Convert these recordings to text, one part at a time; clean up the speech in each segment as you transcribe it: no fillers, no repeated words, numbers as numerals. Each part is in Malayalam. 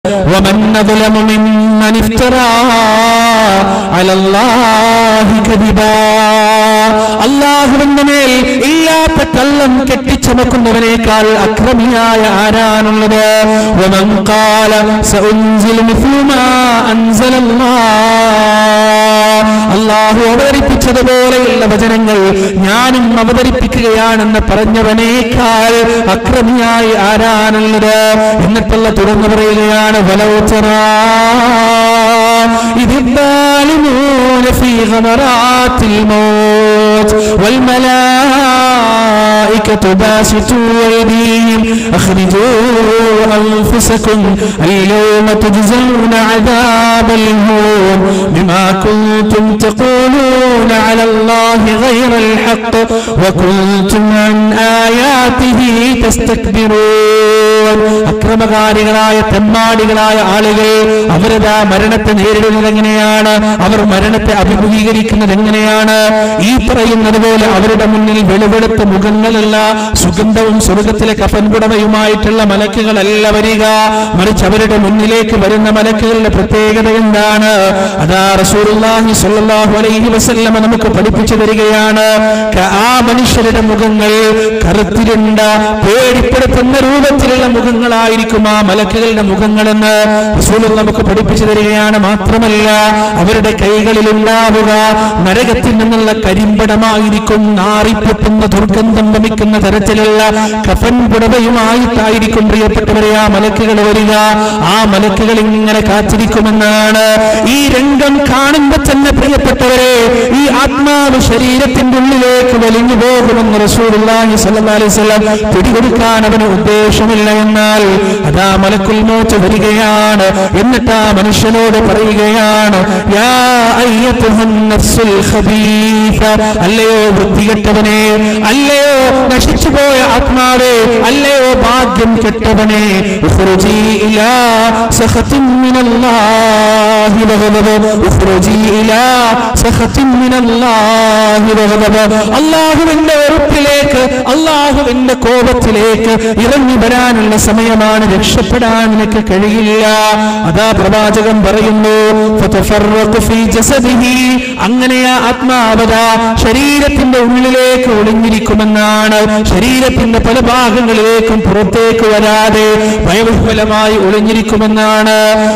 ومن أظلم ممن افترى على الله كذبا. അല്ലാഹുവിന്റെ മേൽ ഇല്ലാത്ത കള്ളം കെട്ടിച്ചമക്കുന്നവനേക്കാൾ അക്രമിയായ ആരാണുള്ളത്? ومن قال سأنزل مثل ما أنزل الله. അല്ലാഹു അവതരിപ്പിച്ചതുപോലെയുള്ള വചനങ്ങൾ ഞാനും അവതരിപ്പിക്കുകയാണെന്ന് പറഞ്ഞവനേക്കാൾ അക്രമിയായി ആരാണുള്ളത്? എന്നിട്ടുള്ള തുടർന്ന് പറയുകയാണ് വലൗ തറാ ഇദ് الظالمون في غمرات الموت والملائكة باسطوا أيديهم أخرجوا أنفسكم اليوم تجزون عذاب الهون بما كنتم تقولون على الله غير الحق وكنتم عن آياته تستكبرون. അക്രമകാരികളായ തെമ്മാടികളായ ആളുകൾ അവരതാ മരണത്തെ നേരിടുന്നത് എങ്ങനെയാണ്? അവർ മരണത്തെ അഭിമുഖീകരിക്കുന്നത് എങ്ങനെയാണ്? ഈ പറയുന്നത് പോലെ അവരുടെ മുന്നിൽ വെളുവെളുത്ത മുഖങ്ങളുള്ള സുഗന്ധവും സ്വർഗത്തിലെ കഫൻപുടമയുമായിട്ടുള്ള മലക്കുകളല്ല വരിക, മറിച്ച് അവരുടെ മുന്നിലേക്ക് വരുന്ന മലക്കുകളുടെ പ്രത്യേകത എന്താണ്? അതാ റസൂലുള്ളാഹി സ്വല്ലല്ലാഹു അലൈഹി വസല്ലം നമുക്ക് പഠിപ്പിച്ചു തരികയാണ്. ആ മനുഷ്യരുടെ മുഖങ്ങൾ കറുത്തിരുണ്ട പേടിപ്പെടുത്തുന്ന രൂപത്തിലുള്ള മുഖങ്ങളായിരിക്കും ആ മലക്കുകളുടെ മുഖങ്ങളെന്ന് റസൂലുള്ളാഹി നമുക്ക് പഠിപ്പിച്ചു തരികയാണ്. മാത്രമല്ല അവരുടെ കൈകളിൽ ഉണ്ടാവുക നരകത്തിൽ നിന്നുള്ള കരിമ്പടമായിരിക്കും, നാറിപ്പൊട്ടുന്ന ദുർഗന്ധം വമിക്കുന്ന തരത്തിലുള്ള കഫൻ പുടവയുമായിട്ടായിരിക്കും പ്രിയപ്പെട്ടവരെ ആ മലക്കുകൾ വരിക. ആ മലക്കുകൾ ഇങ്ങനെ കാത്തിരിക്കുമെന്നാണ്. ഈ രംഗം കാണുമ്പോൾ തന്നെ പ്രിയപ്പെട്ടവരെ ഈ ആത്മാവ് ശരീരത്തിന്റെ ഉള്ളിലേക്ക് വലിഞ്ഞു പോകുമെന്ന് റസൂലുള്ളാഹി സ്വല്ലല്ലാഹു അലൈഹി വസല്ലം പിടികൊടുക്കാൻ അവന് ഉദ്ദേശമില്ല. എന്നാൽ അതാ മലക്കുൽ മൗത്ത് വരികയാണ്. എന്നിട്ട് ആ മനുഷ്യനോട് പറയുകയാണ് യാ അയ്യത്തുഹൻ നഫ്സുൽ ഖബീസ, അല്ലയോ വൃത്തികെട്ടവനെ, അല്ലയോ നശിച്ചുപോയ ആത്മാവേ, അല്ലയോ ഭാഗ്യം കെട്ടവനെ, ഉഖ്റുജി ഇലാ സഖത്തിൻ മിനല്ലാഹി വഗദബ, ഉഖ്റുജി ഇലാ സഖത്തിൻ മിനല്ലാഹി വഗദബ. അല്ലാഹുവിന്റെ വെറുപ്പിലേക്ക്, അല്ലാഹുവിന്റെ കോപത്തിലേക്ക് ഇറങ്ങി വരാനുള്ള സമയമാണ്. രക്ഷപ്പെടാൻ നിനക്ക് കഴിയില്ല. അതാ പ്രവാചകൻ പറയുന്നു ഫതഫറഖു ഫീ ജസദിഹി, അങ്ങനെ ആ ആത്മാവതാ ശരീരത്തിന്റെ ഉള്ളിലേക്ക് ഒളിഞ്ഞിരിക്കുമെന്നാണ്. ശരീരത്തിന്റെ പല ഭാഗങ്ങളിലേക്കും പുറത്തേക്ക് വരാതെ ഭയബഹുലമായി ഒളിഞ്ഞിരിക്കുമെന്നാണ്.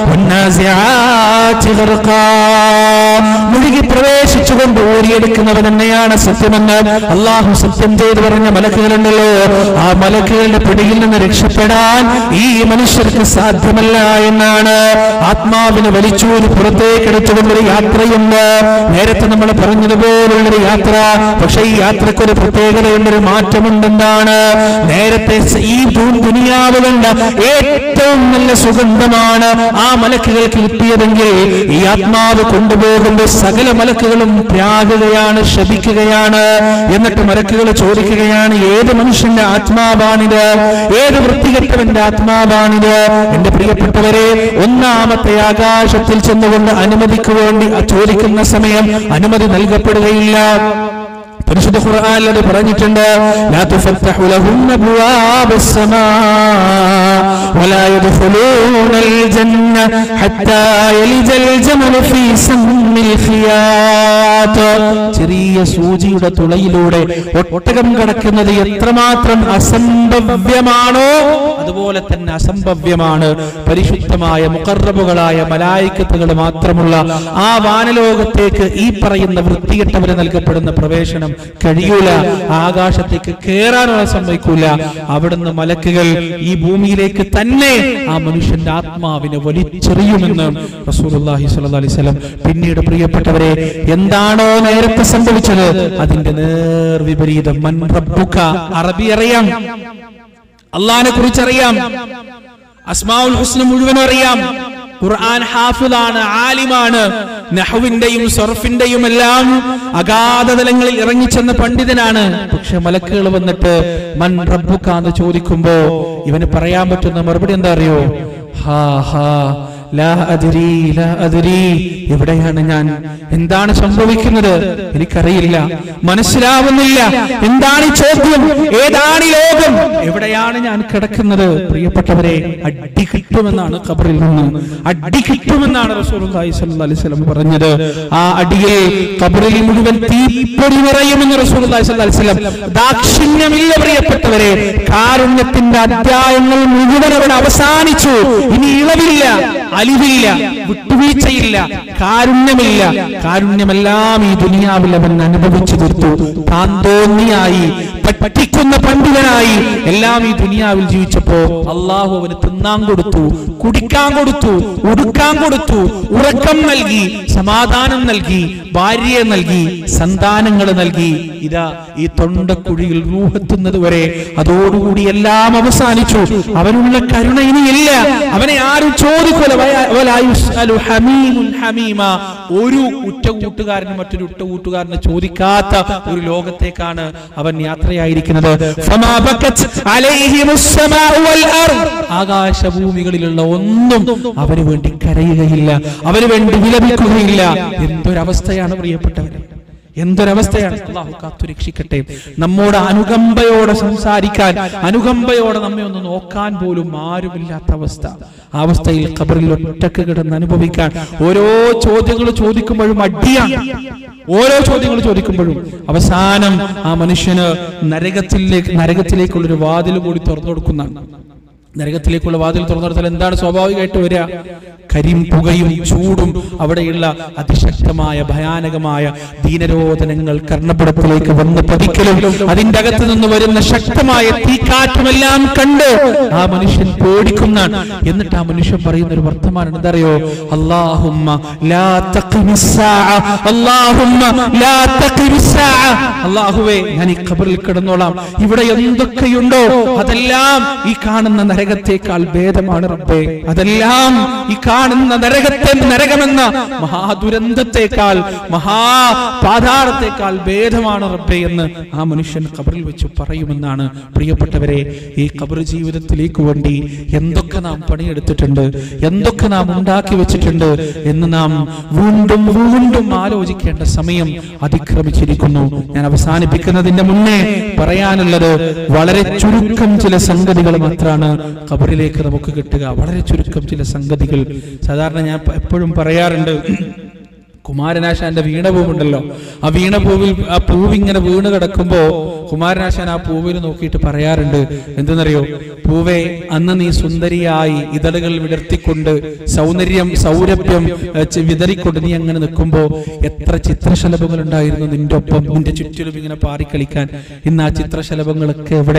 മുഴുകി പ്രവേശിച്ചുകൊണ്ട് ഓരിയെടുക്കുന്നവൻ തന്നെയാണ് സത്യമെന്ന് അള്ളാഹു സത്യം ചെയ്ത് പറഞ്ഞ മലക്കുകളുണ്ടല്ലോ. ആ മലക്കുകളുടെ പിടിയിൽ നിന്ന് രക്ഷപ്പെടാൻ ഈ മനുഷ്യർക്ക് സാധ്യമല്ല എന്നാണ്. ആത്മാവിനെ വലിച്ചൂരി പുറത്തേക്ക് എടുത്തുകൊണ്ടൊരു യാത്രയുണ്ട്. നേരത്തെ നമ്മൾ പറഞ്ഞതുപോലുള്ളൊരു യാത്ര. പക്ഷെ ഈ യാത്രക്കൊരു പ്രത്യേകതയുണ്ടൊരു മാറ്റമുണ്ടെന്താണ്? നേരത്തെ ഈ ദുനിയാവ് കണ്ട ഏറ്റവും നല്ല സുഗന്ധമാണ് ആ മലക്കുകൾക്ക് കിട്ടിയതെങ്കിൽ ഈ ആത്മാവ് കൊണ്ടുപോകുമ്പോൾ സകല മലക്കുകളും പ്രാകുകയാണ്, ശപിക്കുകയാണ്. എന്നിട്ട് മലക്കുകൾ ചോദിക്കുകയാണ് ഏത് മനുഷ്യന്റെ ആത്മാവാണിത്, ഏത് വൃത്തികെട്ടവന്റെ ആത്മാവാണിത്? എന്റെ പ്രിയപ്പെട്ടവരെ, ഒന്നാമത്തെ ആകാശത്തിൽ ചെന്നുകൊണ്ട് അനുമതിക്ക് വേണ്ടി ചോദിക്കുന്ന സമയം അനുമതി നൽകപ്പെടുകയില്ല. പരിശുദ്ധ ഖുർആനിൽ അത് പറഞ്ഞിട്ടുണ്ട്. ലാ തുഫത്തഹു ലഹും അബ്വാബുസ് സമാ വലാ യദ്ഖുലൂനൽ ജന്ന ഹത്താ യലിജൽ ജമലു ഫീ സമ്മിൽ ഖിയാത്ത്. ചെറിയ സൂചിയുടെ തുളയിലൂടെ ഒട്ടകം കടക്കുന്നത് എത്രമാത്രം അസംഭവ്യമാണോ അതുപോലെ തന്നെ അസംഭവ്യമാണ് പരിശുദ്ധമായ മുഖറബുകളായ മലായിക്കത്തുകൾ മാത്രമുള്ള ആ വാനലോകത്തേക്ക് ഈ പറയുന്ന വൃത്തികെട്ടവരെ നൽകപ്പെടുന്ന പ്രവേശനം കഴിയൂല. ആകാശത്തേക്ക് കയറാനുള്ള സമ്മതിക്കൂല. അവിടുന്ന് മലക്കുകൾ ഈ ഭൂമിയിലേക്ക് തന്നെ ആ മനുഷ്യന്റെ ആത്മാവിനെ വലിച്ചെറിയുമെന്ന് റസൂലുള്ളാഹി സ്വല്ലല്ലാഹു അലൈഹി വസല്ലം. പിന്നീട് പ്രിയപ്പെട്ടവരെ, എന്താണോ നേരത്തെ സംഭവിച്ചത് അതിന്റെ നേർവിപരീതം. മൻ റബ്ബുക, അറബി അറിയാം, അള്ളാഹിനെ കുറിച്ച് അറിയാം, അസ്മാഉൽ ഹുസ്ന മുഴുവൻ അറിയാം, ഖുർആൻ ഹാഫിളാണ്, ആലിമാണ്, നഹ്വിന്റെയും സർഫിന്റെയും എല്ലാം അഗാധ തലങ്ങളിൽ ഇറങ്ങിച്ചെന്ന പണ്ഡിതനാണ്. പക്ഷെ മലക്കുകൾ വന്നിട്ട് മൻ റബ്ബുക എന്ന് ചോദിക്കുമ്പോ ഇവന് പറയാൻ പറ്റുന്ന മറുപടി എന്താ അറിയോ? ഹാ ഹാ ലാ അദ്രി ലാ അദ്രി, എവിടെയാണ് ഞാൻ, എന്താണ് സംഭവിക്കുന്നത് എനിക്കറിയില്ല, മനസ്സിലാവുന്നില്ല, എന്താണ് ഈ ചോദ്യം, ഏതാണ് ഈ ലോകം, എവിടെയാണ് ഞാൻ കിടക്കുന്നത്? പ്രിയപ്പെട്ടവരെ, അടി കിട്ടുമെന്നാണ് ഖബറിൽ നിന്ന്, അടി കിട്ടുമെന്നാണ് റസൂലുള്ളാഹി സ്വല്ലല്ലാഹി അലൈഹി വസല്ലം പറഞ്ഞത്. ആ അടിയിൽ ഖബറിൽ മുഴുവൻ തീപ്പൊരി നിറയുമെന്ന് റസൂലുള്ളാഹി സ്വല്ലല്ലാഹി അലൈഹി വസല്ലം. ദാക്ഷിണ്യമില്ല പ്രിയപ്പെട്ടവരെ, കാരുണ്യത്തിന്റെ അധ്യായങ്ങൾ മുഴുവൻ അവിടെ അവസാനിച്ചു. ഇനി ഇളവില്ല, അലിവില്ല, വിട്ടുവീഴ്ചയില്ല, കാരുണ്യമില്ല. കാരുണ്യമെല്ലാം ഈ ദുനിയാവിൽ അവൻ അനുഭവിച്ചു തീർത്തു. താൻ തോന്നിയായി, പറ്റിക്കുന്ന പണ്ഡിതനായി എല്ലാം ഈ ദുനിയാവിൽ ജീവിച്ചപ്പോ അള്ളാഹു അവന് തിന്നാൻ കൊടുത്തു, കുടിക്കാൻ കൊടുത്തു, ഉടുക്കാൻ കൊടുത്തു, ഉറക്കം നൽകി, സമാധാനം നൽകി, ഭാര്യയെ നൽകി, സന്താനങ്ങൾ നൽകി. ഇതാ ഈ തൊണ്ടക്കുഴിയിൽ റൂഹെത്തുന്നത് വരെ അതോടുകൂടി എല്ലാം അവസാനിച്ചു. അവനുള്ള കരുണ ഇനിയില്ല. അവനെ ആരും ചോദിക്കൂല. ഒരു ഉറ്റ കൂട്ടുകാരന് മറ്റൊരു ഉറ്റ കൂട്ടുകാരന് ചോദിക്കാത്ത ഒരു ലോകത്തേക്കാണ് അവൻ യാത്രയായിരിക്കുന്നത്. ആകാശഭൂമികളിലുള്ള ഒന്നും അവന് വേണ്ടി കരയുകയില്ല, അവന് വേണ്ടി വിലപിക്കുകയില്ല. എന്തൊരവസ്ഥയാണ് പ്രിയപ്പെട്ടവരെ, എന്തൊരവസ്ഥയാണ്. അല്ലാഹു കാത്തുരക്ഷിക്കട്ടെ. നമ്മോട് അനുകമ്പയോടെ സംസാരിക്കാൻ, അനുകമ്പയോടെ നമ്മെ ഒന്ന് നോക്കാൻ പോലും ആരുമില്ലാത്ത അവസ്ഥ. ആ അവസ്ഥയിൽ ഖബറിൽ ഒറ്റക്ക് കിടന്ന് അനുഭവിക്കാൻ ഓരോ ചോദ്യങ്ങൾ ചോദിക്കുമ്പോഴും അടിയാണ്. ഓരോ ചോദ്യങ്ങൾ ചോദിക്കുമ്പോഴും അവസാനം ആ മനുഷ്യന് നരകത്തിലേക്കുള്ളൊരു വാതിൽ കൂടി തുറന്നു കൊടുക്കുന്നതാണ്. നരകത്തിലേക്കുള്ള വാതിൽ തുറന്നു കൊടുത്താൽ എന്താണ് സ്വാഭാവികമായിട്ട് വരിക? കരിയും പുകയും ചൂടും അവിടെയുള്ള അതിശക്തമായ ഭയാനകമായ ദീനരോധനങ്ങൾ കർണപടത്തിലേക്ക് വന്ന് പതിക്കലും അതിന്റെ അകത്ത് നിന്ന് വരുന്ന ശക്തമായ തീക്കാറ്റുമെല്ലാം കണ്ട് ആ മനുഷ്യൻ പേടിക്കുന്നതാണ്. എന്നിട്ട് ആ മനുഷ്യൻ പറയുന്ന ഒരു വർത്തമാനം എന്തറിയോ? അല്ലാഹുമ്മ ലാ തഖിമിസ്സാഅ, അല്ലാഹുമ്മ ലാ തഖിമിസ്സാഅ. അല്ലാഹുവേ, ഞാൻ ഈ ഖബറിൽ കിടന്നോളാം, ഇവിടെ എന്തൊക്കെയുണ്ടോ അതെല്ലാം ഈ കാണുന്ന നരകത്തേക്കാൾ ഭേദമാണ് റബ്ബേ. അതെല്ലാം ഈ കാണുന്ന നരകമെന്ന മഹാദുരന്തത്തെക്കാൾ, മഹാപാതാളത്തെക്കാൾ ഭേദമാണ് റബ്ബേ എന്ന് ആ മനുഷ്യൻ ഖബറിൽ വെച്ച് പറയുമെന്നാണ്. പ്രിയപ്പെട്ടവരെ, ഈ ഖബർ ജീവിതത്തിലേക്ക് വേണ്ടി എന്തൊക്കെ നാം പണിയെടുത്തിട്ടുണ്ട്, എന്തൊക്കെ നാം ഉണ്ടാക്കി വെച്ചിട്ടുണ്ട് എന്ന് നാം വീണ്ടും വീണ്ടും ആലോചിക്കേണ്ട സമയം അതിക്രമിച്ചിരിക്കുന്നു. ഞാൻ അവസാനിപ്പിക്കുന്നതിന്റെ മുന്നേ പറയാനുള്ളത് വളരെ ചുരുക്കം ചില സംഗതികൾ മാത്രമാണ് ഖബറിലേക്ക് നമുക്ക് കിട്ടുക. വളരെ ചുരുക്കം ചില സംഗതികൾ. സാധാരണ ഞാൻ എപ്പോഴും പറയാറുണ്ട്, കുമാരനാശാന്റെ വീണപൂവുണ്ടല്ലോ, ആ വീണപൂവിൽ ആ പൂവിങ്ങനെ വീണ് കിടക്കുമ്പോ കുമാരനാശാൻ ആ പൂവിൽ നോക്കിയിട്ട് പറയാറുണ്ട്, എന്തെന്നറിയോ? പൂവേ, അന്ന് നീ സുന്ദരിയായി ഇതളുകൾ വിടർത്തിക്കൊണ്ട് സൗരഭ്യം വിതറിക്കൊണ്ട് നീ അങ്ങനെ നിൽക്കുമ്പോ എത്ര ചിത്രശലഭങ്ങൾ ഉണ്ടായിരുന്നു നിന്റെ ഒപ്പം, നിന്റെ ചുറ്റിലും ഇങ്ങനെ പാറിക്കളിക്കാൻ. ഇന്ന് ആ ചിത്രശലഭങ്ങളൊക്കെ എവിടെ?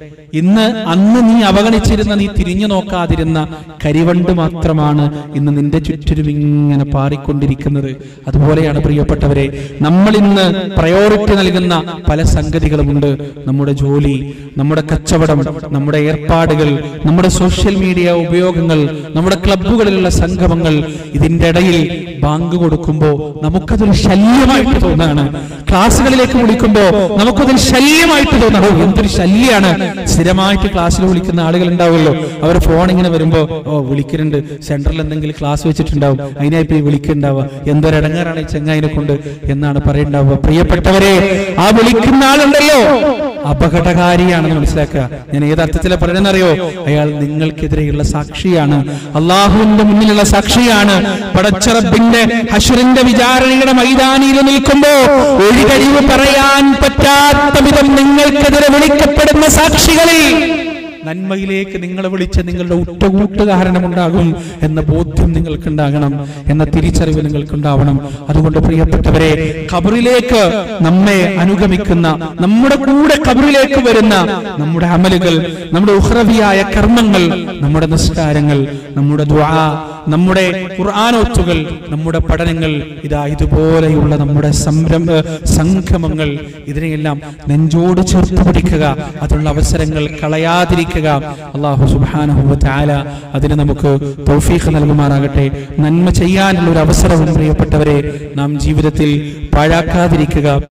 അന്ന് നീ അവഗണിച്ചിരുന്ന, നീ തിരിഞ്ഞു നോക്കാതിരുന്ന കരിവണ്ട് മാത്രമാണ് ഇന്ന് നിന്റെ ചുറ്റിലും ഇങ്ങനെ പാറിക്കൊണ്ടിരിക്കുന്നത്. അതുപോലെയാണ് പ്രിയപ്പെട്ടവരെ, നമ്മൾ ഇന്ന് പ്രയോറിറ്റി നൽകുന്ന പല സംഗതികളുമുണ്ട്. നമ്മുടെ ജോലി, നമ്മുടെ കച്ചവടം, നമ്മുടെ ഏർപ്പാടുകൾ, നമ്മുടെ സോഷ്യൽ മീഡിയ ഉപയോഗങ്ങൾ, നമ്മുടെ ക്ലബ്ബുകളിലുള്ള സംഗമങ്ങൾ. ഇതിന്റെ ഇടയിൽ ബാങ്ക് കൊടുക്കുമ്പോൾ നമുക്കതൊരു ശല്യമായിട്ട് തോന്നാണ്. ക്ലാസ്സുകളിലേക്ക് വിളിക്കുമ്പോൾ നമുക്കതൊരു ശല്യമായിട്ട് തോന്നണം. എന്തൊരു ശല്യാണ്. സ്ഥിരമായിട്ട് ക്ലാസ്സിൽ വിളിക്കുന്ന ആളുകൾ ഉണ്ടാവുമല്ലോ, അവർ ഫോൺ ഇങ്ങനെ വരുമ്പോ വിളിക്കുന്നുണ്ട്, സെന്ററിൽ എന്തെങ്കിലും ക്ലാസ് വെച്ചിട്ടുണ്ടാവും, അതിനായിട്ട് വിളിക്കുന്നുണ്ടാവുക. എന്തൊരടങ്ങാറാണ് ഈ ചെങ്ങായിനെ കൊണ്ട് എന്നാണ് പറയണ്ടാവുക. പ്രിയപ്പെട്ടവരെ, ആ വിളിക്കുന്ന ആളുണ്ടല്ലോ അപകടകാരിയാണെന്ന് മനസ്സിലാക്കുക. ഞാൻ ഏതർത്ഥത്തിലെ പറയുന്നറിയോ? അയാൾ നിങ്ങൾക്കെതിരെയുള്ള സാക്ഷിയാണ്, അള്ളാഹുവിന്റെ മുന്നിലുള്ള സാക്ഷിയാണ്. പടച്ചറബിന്റെ ഹശ്റിന്റെ വിചാരണയുടെ മൈതാനിയിൽ നിൽക്കുമ്പോ ഒരു കഴിവ് പറയാൻ പറ്റാത്ത വിധം നിങ്ങൾക്കെതിരെ വിളിക്കപ്പെടുന്ന സാക്ഷികളിൽ നന്മയിലേക്ക് നിങ്ങളെ വിളിച്ച് നിങ്ങളുടെ ഉറ്റ കൂട്ടുകാരനുണ്ടാകും എന്ന ബോധ്യം നിങ്ങൾക്കുണ്ടാകണം, എന്ന തിരിച്ചറിവ് നിങ്ങൾക്കുണ്ടാവണം. അതുകൊണ്ട് പ്രിയപ്പെട്ടവരെ, ഖബറിലേക്ക് നമ്മെ അനുഗമിക്കുന്ന, നമ്മുടെ കൂടെ ഖബറിലേക്ക് വരുന്ന നമ്മുടെ അമലുകൾ, നമ്മുടെ ഉഖ്റവിയായ കർമ്മങ്ങൾ, നമ്മുടെ നിസ്കാരങ്ങൾ, നമ്മുടെ ദുആ, നമ്മുടെ ഖുർആനോത്തുകൾ, നമ്മുടെ പഠനങ്ങൾ, ഇതാ ഇതുപോലെയുള്ള നമ്മുടെ സംഗമങ്ങൾ, ഇതിനെയെല്ലാം നെഞ്ചോട് ചേർത്ത് പിടിക്കുക. അതിനുള്ള അവസരങ്ങൾ കളയാതിരിക്കുക. അല്ലാഹു സുബ്ഹാനഹു വ തആല അതിന് നമുക്ക് തൗഫീഖ് നൽകുമാറാകട്ടെ. നന്മ ചെയ്യാനുള്ള ഒരു അവസരവും പ്രിയപ്പെട്ടവരെ നാം ജീവിതത്തിൽ പാഴാക്കാതിരിക്കുക.